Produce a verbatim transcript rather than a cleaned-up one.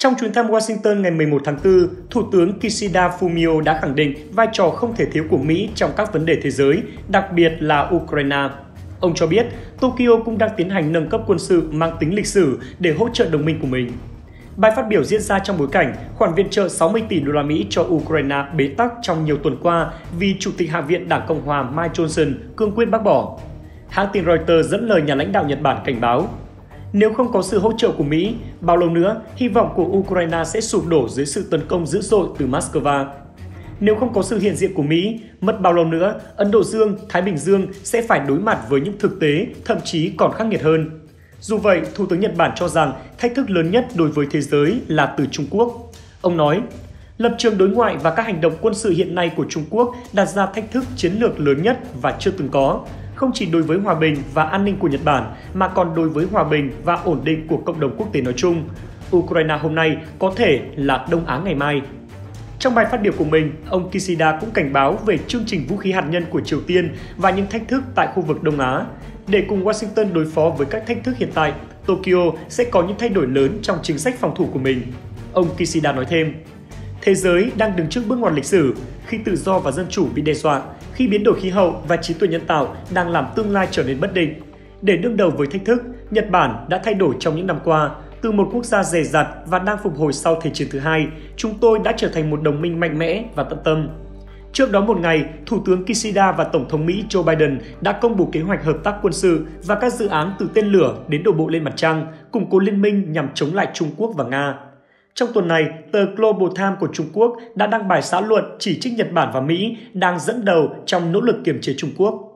Trong chuyến thăm Washington ngày mười một tháng tư, Thủ tướng Kishida Fumio đã khẳng định vai trò không thể thiếu của Mỹ trong các vấn đề thế giới, đặc biệt là Ukraine. Ông cho biết Tokyo cũng đang tiến hành nâng cấp quân sự mang tính lịch sử để hỗ trợ đồng minh của mình. Bài phát biểu diễn ra trong bối cảnh khoản viện trợ sáu mươi tỷ đô la Mỹ cho Ukraine bế tắc trong nhiều tuần qua vì Chủ tịch Hạ viện Đảng Cộng hòa Mike Johnson cương quyết bác bỏ. Hãng tin Reuters dẫn lời nhà lãnh đạo Nhật Bản cảnh báo, nếu không có sự hỗ trợ của Mỹ, bao lâu nữa hy vọng của Ukraine sẽ sụp đổ dưới sự tấn công dữ dội từ Moscow. Nếu không có sự hiện diện của Mỹ, mất bao lâu nữa Ấn Độ Dương, Thái Bình Dương sẽ phải đối mặt với những thực tế thậm chí còn khắc nghiệt hơn. Dù vậy, Thủ tướng Nhật Bản cho rằng thách thức lớn nhất đối với thế giới là từ Trung Quốc. Ông nói, lập trường đối ngoại và các hành động quân sự hiện nay của Trung Quốc đặt ra thách thức chiến lược lớn nhất và chưa từng có, không chỉ đối với hòa bình và an ninh của Nhật Bản, mà còn đối với hòa bình và ổn định của cộng đồng quốc tế nói chung. Ukraine hôm nay có thể là Đông Á ngày mai. Trong bài phát biểu của mình, ông Kishida cũng cảnh báo về chương trình vũ khí hạt nhân của Triều Tiên và những thách thức tại khu vực Đông Á. Để cùng Washington đối phó với các thách thức hiện tại, Tokyo sẽ có những thay đổi lớn trong chính sách phòng thủ của mình. Ông Kishida nói thêm, thế giới đang đứng trước bước ngoặt lịch sử khi tự do và dân chủ bị đe dọa, khi biến đổi khí hậu và trí tuệ nhân tạo đang làm tương lai trở nên bất định. Để đương đầu với thách thức, Nhật Bản đã thay đổi trong những năm qua. Từ một quốc gia dè dặt và đang phục hồi sau Thế chiến thứ hai, chúng tôi đã trở thành một đồng minh mạnh mẽ và tận tâm. Trước đó một ngày, Thủ tướng Kishida và Tổng thống Mỹ Joe Biden đã công bố kế hoạch hợp tác quân sự và các dự án từ tên lửa đến đổ bộ lên mặt trăng, củng cố liên minh nhằm chống lại Trung Quốc và Nga. Trong tuần này, tờ Global Times của Trung Quốc đã đăng bài xã luận chỉ trích Nhật Bản và Mỹ đang dẫn đầu trong nỗ lực kiềm chế Trung Quốc.